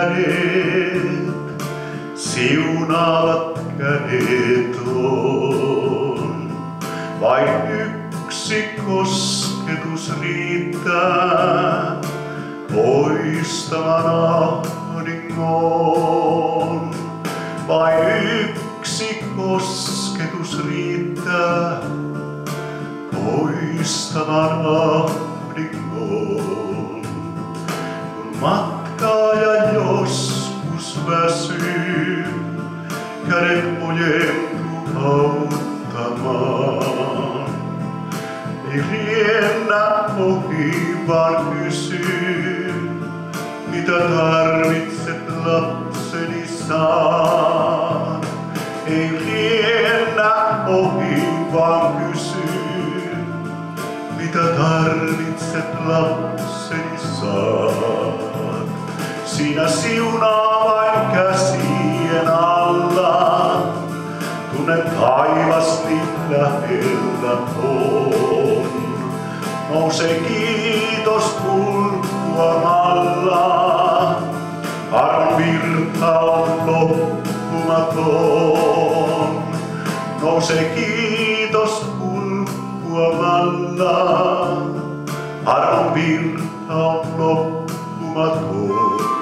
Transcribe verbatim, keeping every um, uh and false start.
kädet, siunaavat kädet on. Vain yksi kosketus riittää poistamaan ahdingon. Vain yksi kosketus riittää poistamaan ahdingon. Kun matkaaja joskus väsyy, kädet ojentuu auttamaan. Ei riennä ohi, vaan kysyy, mitä tarvitset lapseni saan. Ei riennä ohi, vaan kysyy, mitä tarvitset lapseni saan. Siinä siunaa vain käsien alla, tunnen taivasti lähellä on. Nousee kiitos kulkuamalla, armon virta on loppumaton. Nousee kiitos kulkuamalla, armon virta on loppumaton.